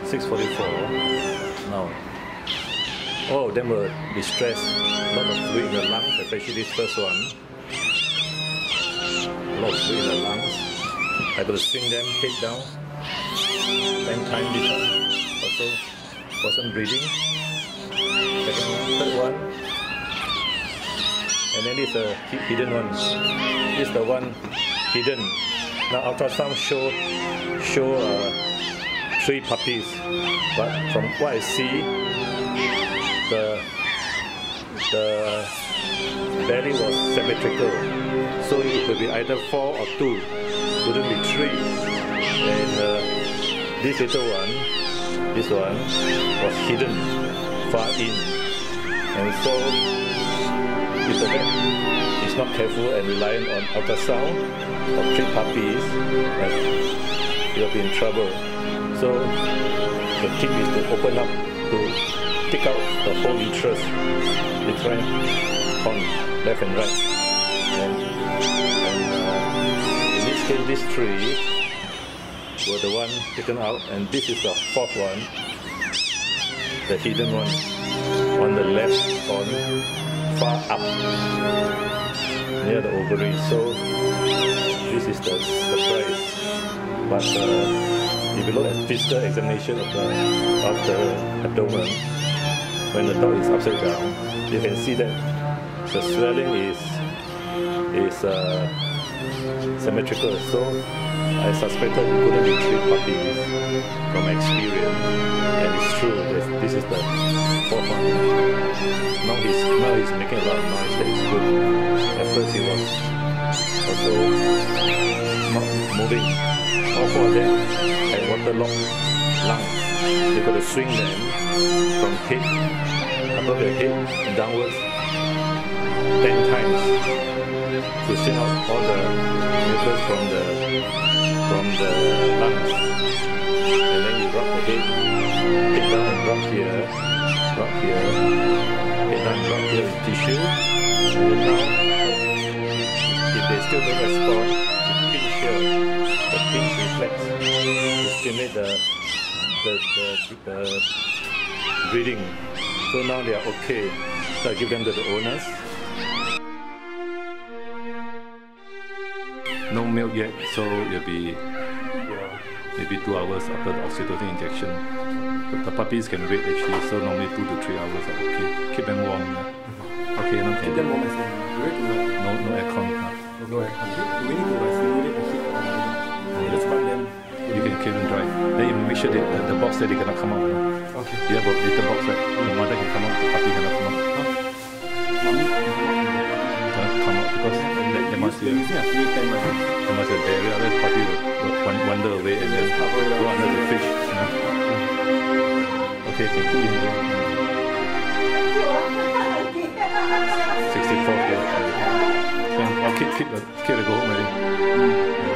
6:44 now. All of them were distressed, a lot of fluid in the lungs, especially this first one. A lot of fluid in the lungs. I got to swing them head down. 10 times this one. Also wasn't breathing. Second one, third one. And then this is a hidden one. This is the one hidden. Now ultrasound show 3 puppies, but from what I see, the belly was symmetrical, so it could be either 4 or 2, couldn't be 3. And this little one, this one was hidden far in, and so if the vet is not careful and reliant on ultrasound of 3 puppies, you'll be in trouble. So the tip is to open up, to take out the whole uterus, different horn, left and right. And in this case, these 3 were the one taken out, and this is the 4th one, the hidden one, on the left horn, far up near the ovary. So this is the surprise. But if you look at physical examination of the abdomen, when the dog is upside down, you can see that the swelling is symmetrical. So I suspected it couldn't be 3 puppies from experience, and it's true. This is the 4th one. Now he's making a lot of noise. That is good. At first he was also not moving. All 4 of them had waterlogged lungs. You got to swing them from head, above their head and downwards 10 times to swing out all the mucus from the lungs. And then you rub the head down and rub here, head down and rub here with tissue. And then now, if they still don't respond, you pinch here. The pinch reflex to stimulate the breathing. So now they are okay. So I give them to the owners. No milk yet, so it'll be maybe 2 hours after the oxytocin injection. But the puppies can wait actually, so normally 2 to 3 hours are okay. Keep them warm. Okay, no, keep them warm as in no aircon. No aircon. Do we need to simulate the heat? Just run them. You can keep them dry. Then you make sure that the box that they cannot come out. Okay. You have a little box, right? The mother can come out, the puppy cannot come out. Mommy cannot come out because there must be a barrier, otherwise the puppy will wander away and then go under the fridge. Okay, can keep in there. 64 here. I'll keep the go home already.